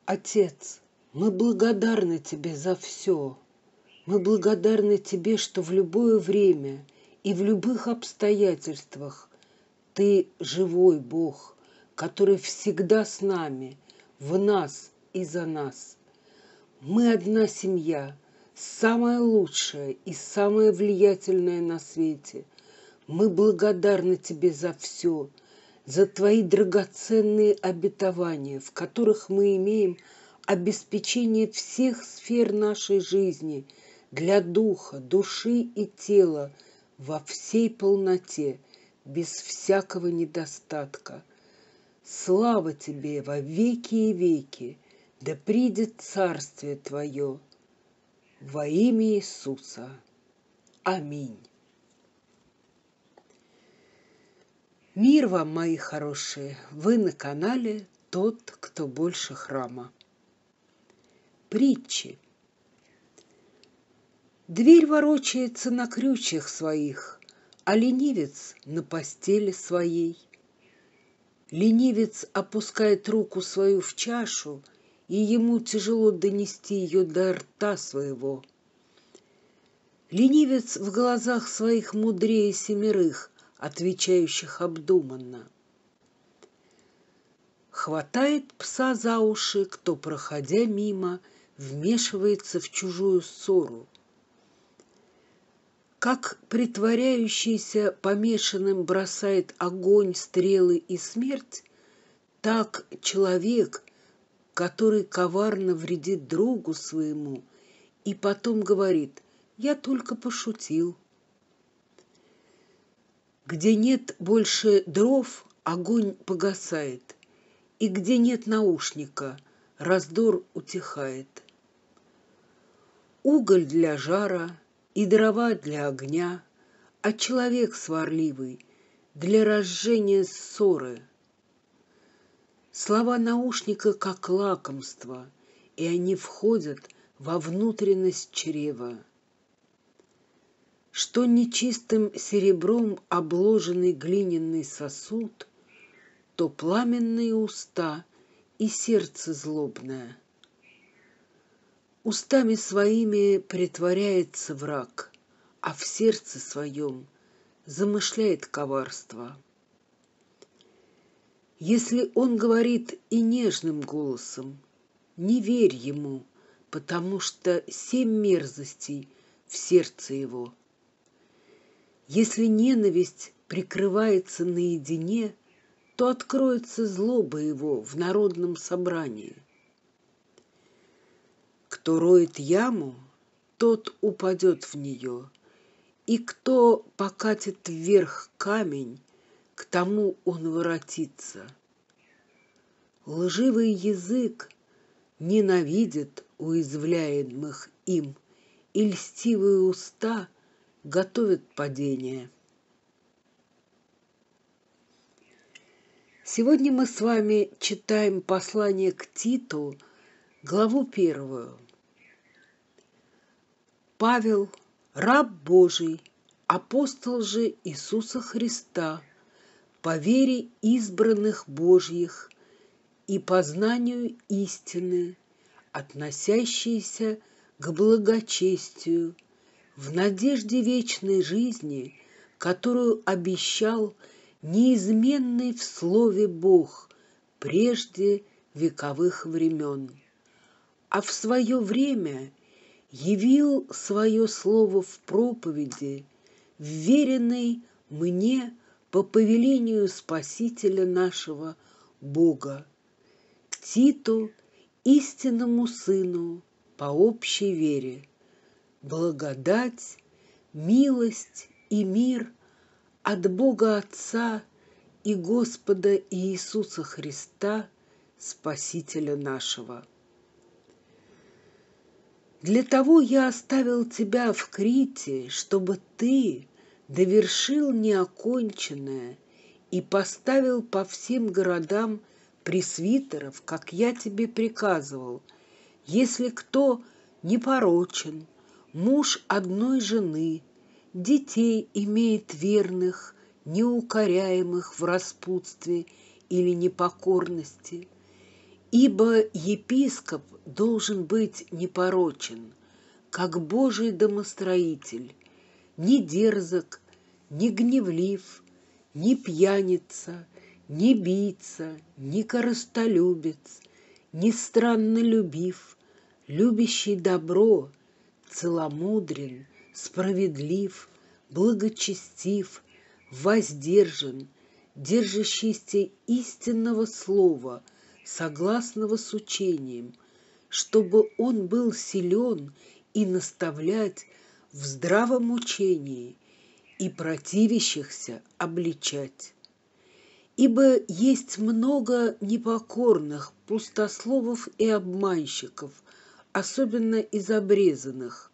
Отец, мы благодарны Тебе за все. Мы благодарны Тебе, что в любое время и в любых обстоятельствах Ты живой Бог, который всегда с нами, в нас и за нас. Мы одна семья, самая лучшая и самая влиятельная на свете. Мы благодарны Тебе за все, за Твои драгоценные обетования, в которых мы имеем обеспечение всех сфер нашей жизни для духа, души и тела во всей полноте, без всякого недостатка. Слава Тебе во веки и веки, да придет Царствие Твое во имя Иисуса. Аминь. Мир вам, мои хорошие, вы на канале «Тот, кто больше храма». Притчи. Дверь ворочается на крючьях своих, а ленивец на постели своей. Ленивец опускает руку свою в чашу, и ему тяжело донести ее до рта своего. Ленивец в глазах своих мудрее семерых, отвечающих обдуманно. Хватает пса за уши, кто, проходя мимо, вмешивается в чужую ссору. Как притворяющийся помешанным бросает огонь, стрелы и смерть, так человек, который коварно вредит другу своему и потом говорит: «Я только пошутил». Где нет больше дров, огонь погасает, и где нет наушника, раздор утихает. Уголь для жара и дрова для огня, а человек сварливый для разжения ссоры. Слова наушника как лакомство, и они входят во внутренность чрева. Что нечистым серебром обложенный глиняный сосуд, то пламенные уста и сердце злобное. Устами своими притворяется враг, а в сердце своем замышляет коварство. Если он говорит и нежным голосом, не верь ему, потому что 7 мерзостей в сердце его. Если ненависть прикрывается наедине, то откроется злоба его в народном собрании. Кто роет яму, тот упадет в нее, и кто покатит вверх камень, к тому он воротится. Лживый язык ненавидит уязвляемых им, и льстивые уста готовят падение. Сегодня мы с вами читаем послание к Титу, главу 1. Павел, раб Божий, апостол же Иисуса Христа, по вере избранных Божьих и познанию истины, относящейся к благочестию, в надежде вечной жизни, которую обещал неизменный в слове Бог прежде вековых времен, а в свое время явил свое слово в проповеди, вверенной мне по повелению Спасителя нашего Бога, Титу, истинному сыну по общей вере. Благодать, милость и мир от Бога Отца и Господа Иисуса Христа, Спасителя нашего. Для того я оставил тебя в Крите, чтобы ты довершил неоконченное и поставил по всем городам пресвитеров, как я тебе приказывал, если кто непорочен, муж одной жены, детей имеет верных, неукоряемых в распутстве или непокорности, Ибо епископ должен быть непорочен, как Божий домостроитель, не дерзок, не гневлив, не пьяница, не бийца, не корыстолюбец, не страннолюбив, любящий добро, целомудрен, справедлив, благочестив, воздержан, держащийся истинного слова, согласного с учением, чтобы он был силен и наставлять в здравом учении и противящихся обличать. Ибо есть много непокорных, пустословов и обманщиков, особенно из обрезанных,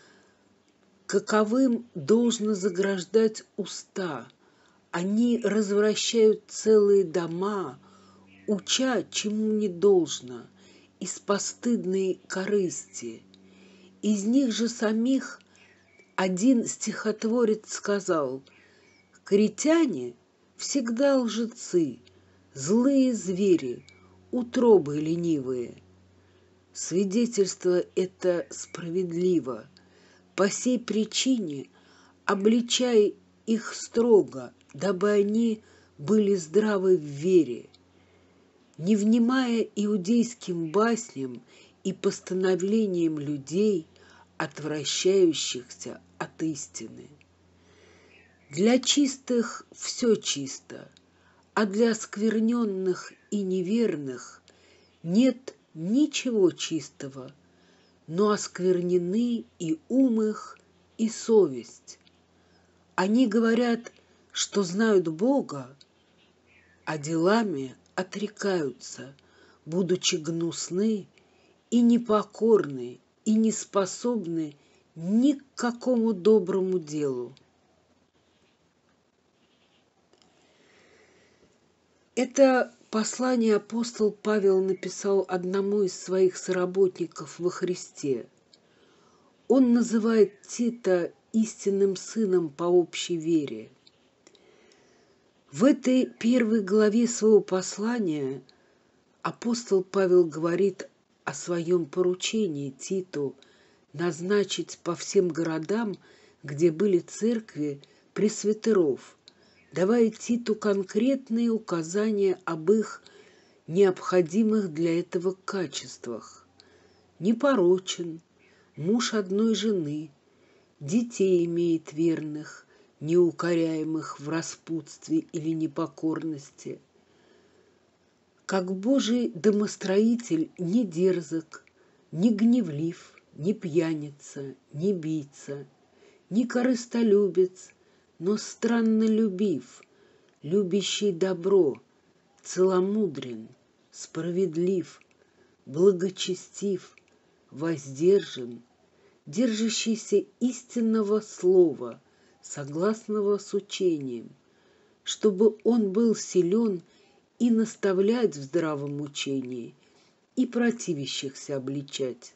каковым должно заграждать уста. Они развращают целые дома, уча, чему не должно, из постыдной корысти. Из них же самих один стихотворец сказал: «Критяне всегда лжецы, злые звери, утробы ленивые». Свидетельство это справедливо. По сей причине обличай их строго, дабы они были здравы в вере, не внимая иудейским басням и постановлениям людей, отвращающихся от истины. Для чистых все чисто, а для оскверненных и неверных нет ничего чистого, но осквернены и ум их, и совесть. Они говорят, что знают Бога, а делами отрекаются, будучи гнусны и непокорны, и не способны ни к какому доброму делу. Это послание апостол Павел написал одному из своих соработников во Христе. Он называет Тита истинным сыном по общей вере. В этой первой главе своего послания апостол Павел говорит о своем поручении Титу назначить по всем городам, где были церкви, пресвитеров, давая Титу конкретные указания об их необходимых для этого качествах. Непорочен, муж одной жены, детей имеет верных, неукоряемых в распутстве или непокорности. Как Божий домостроитель не дерзок, не гневлив, не пьяница, не бийца, не корыстолюбец, но страннолюбив, любящий добро, целомудрен, справедлив, благочестив, воздержан, держащийся истинного слова, согласного с учением, чтобы он был силен и наставлять в здравом учении, и противящихся обличать.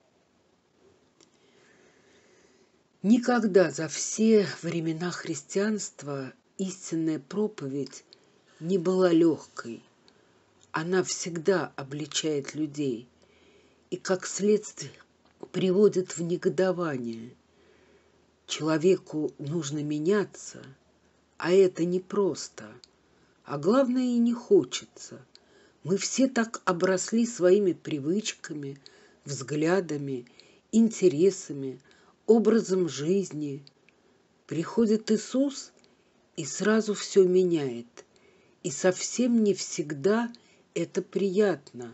Никогда за все времена христианства истинная проповедь не была легкой. Она всегда обличает людей и, как следствие, приводит в негодование. Человеку нужно меняться, а это непросто, а главное и не хочется. Мы все так обросли своими привычками, взглядами, интересами, образом жизни. Приходит Иисус и сразу все меняет, и совсем не всегда это приятно.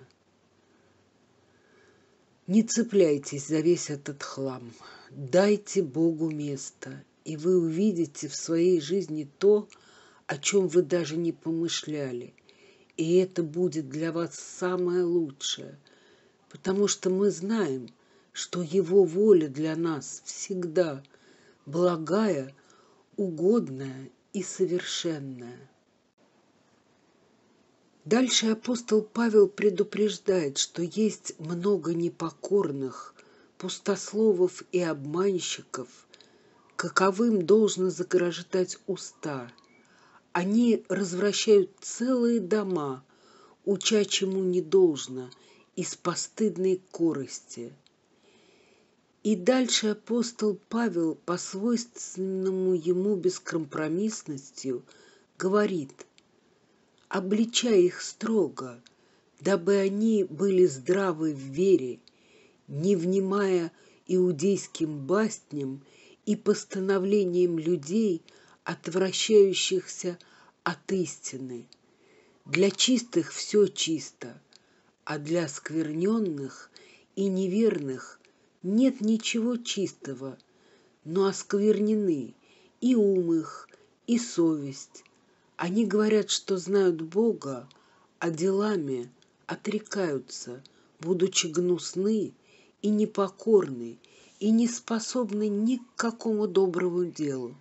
Не цепляйтесь за весь этот хлам, дайте Богу место, и вы увидите в своей жизни то, о чем вы даже не помышляли. И это будет для вас самое лучшее, потому что мы знаем, что Его воля для нас всегда благая, угодная и совершенная. Дальше апостол Павел предупреждает, что есть много непокорных, пустословов и обманщиков, каковым должно заграждать уста. Они развращают целые дома, уча чему не должно, из постыдной корости. И дальше апостол Павел по свойственному ему бескомпромиссностью говорит: обличай их строго, дабы они были здравы в вере, не внимая иудейским басням и постановлениям людей, отвращающихся от истины. Для чистых все чисто, а для оскверненных и неверных нет ничего чистого, но осквернены и ум их, и совесть. Они говорят, что знают Бога, а делами отрекаются, будучи гнусны и непокорны, и не способны ни к какому доброму делу.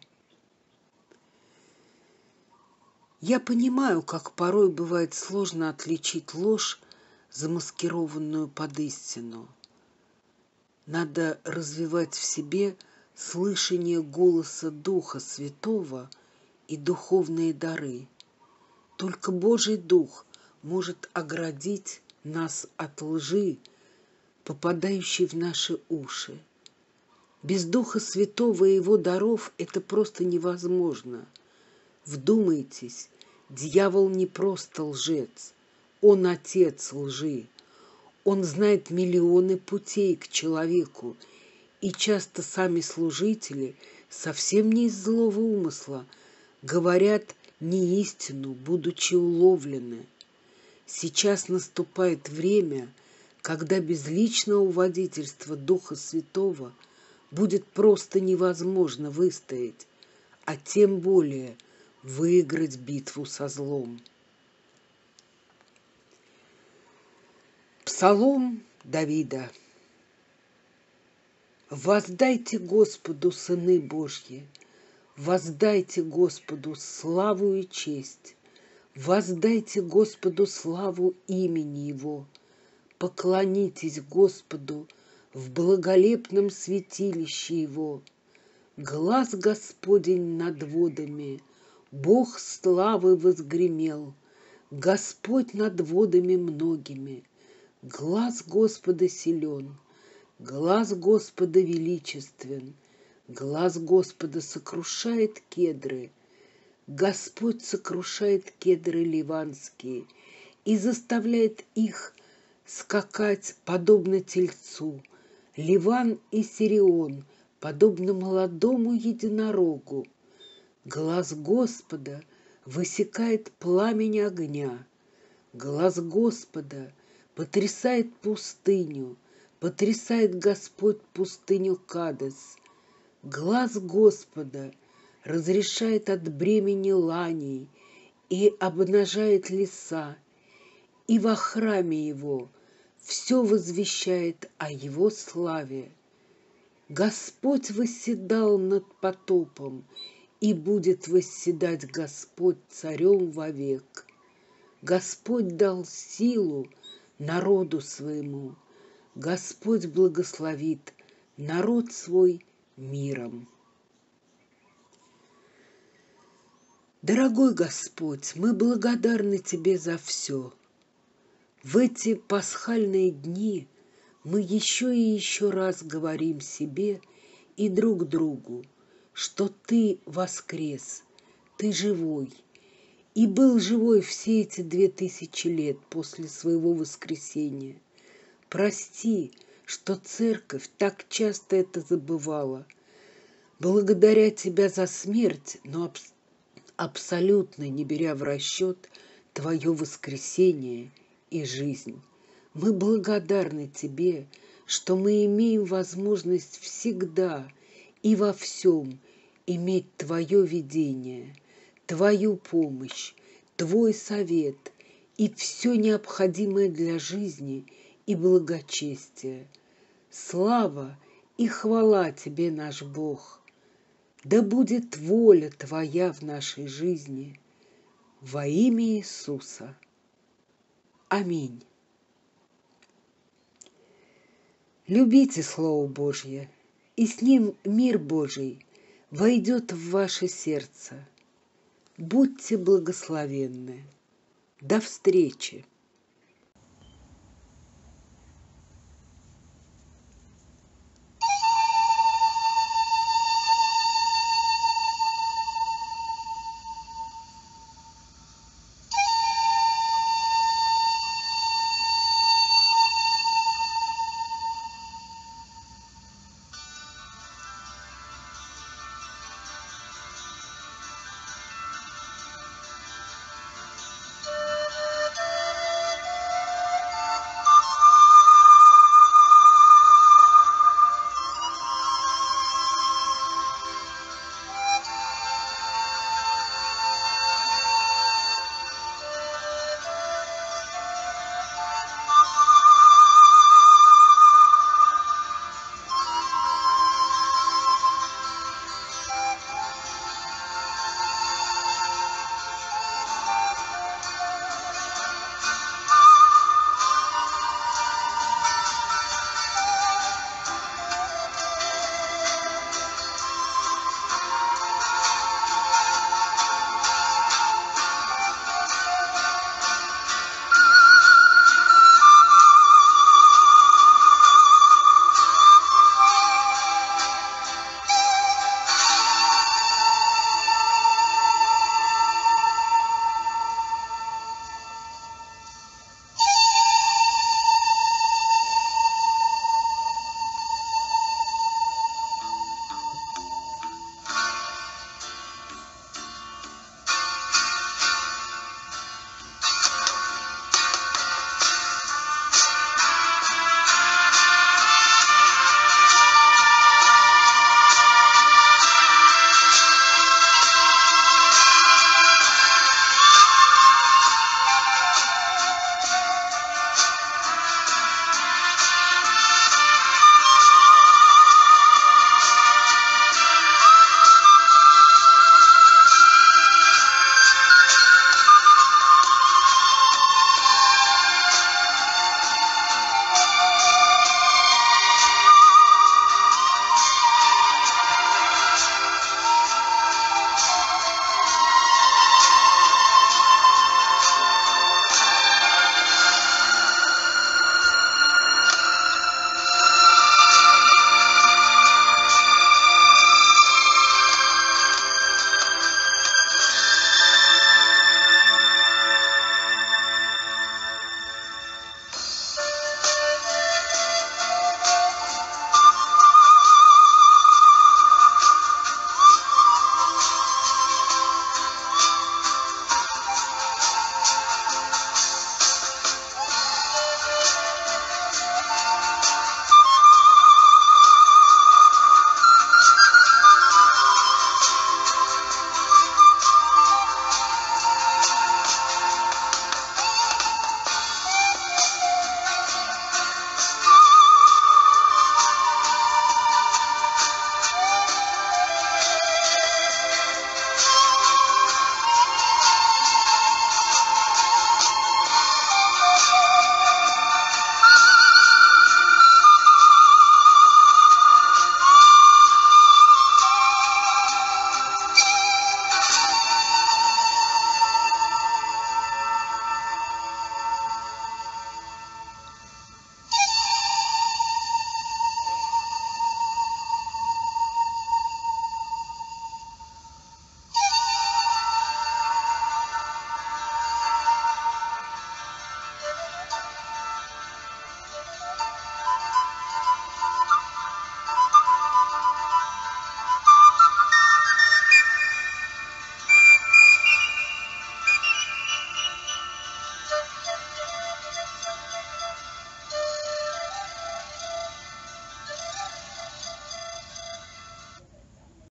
Я понимаю, как порой бывает сложно отличить ложь, замаскированную под истину. Надо развивать в себе слышание голоса Духа Святого и духовные дары. Только Божий Дух может оградить нас от лжи, попадающей в наши уши. Без Духа Святого и Его даров это просто невозможно. Вдумайтесь, дьявол не просто лжец, он отец лжи. Он знает миллионы путей к человеку, и часто сами служители совсем не из злого умысла говорят не истину, будучи уловлены. Сейчас наступает время, когда без личного водительства Духа Святого будет просто невозможно выстоять, а тем более выиграть битву со злом. Псалом Давида. «Воздайте Господу, сыны Божьи, воздайте Господу славу и честь, воздайте Господу славу имени Его, поклонитесь Господу в благолепном святилище Его. Глас Господень над водами, Бог славы возгремел, Господь над водами многими. Глас Господа силен, глас Господа величествен, глас Господа сокрушает кедры. Господь сокрушает кедры ливанские и заставляет их скакать подобно тельцу. Ливан и Сирион подобно молодому единорогу. Глас Господа высекает пламень огня. Глас Господа потрясает пустыню, потрясает Господь пустыню Кадес. Глас Господа разрешает от бремени ланей и обнажает леса, и во храме Его все возвещает о Его славе. Господь восседал над потопом, и будет восседать Господь царем вовек. Господь дал силу народу своему, Господь благословит народ свой миром. Дорогой Господь, мы благодарны Тебе за все. В эти пасхальные дни мы еще и еще раз говорим себе и друг другу, что Ты воскрес, Ты живой, и был живой все эти 2000 лет после своего воскресения. Прости, что церковь так часто это забывала. Благодаря Тебя за смерть, но абсолютно не беря в расчет Твое воскресение и жизнь. Мы благодарны Тебе, что мы имеем возможность всегда и во всем иметь Твое видение, Твою помощь, Твой совет и все необходимое для жизни и благочестия. Слава и хвала Тебе, наш Бог! Да будет воля Твоя в нашей жизни во имя Иисуса. Аминь. Любите Слово Божье, и с ним мир Божий войдет в ваше сердце. Будьте благословенны. До встречи!